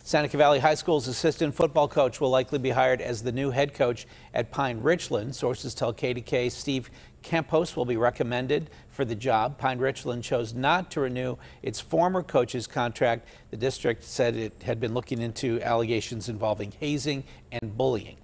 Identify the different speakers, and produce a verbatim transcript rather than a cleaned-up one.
Speaker 1: Seneca Valley High School's assistant football coach will likely be hired as the new head coach at Pine-Richland. Sources tell K D K A Steve Campos will be recommended for the job. Pine-Richland chose not to renew its former coach's contract. The district said it had been looking into allegations involving hazing and bullying.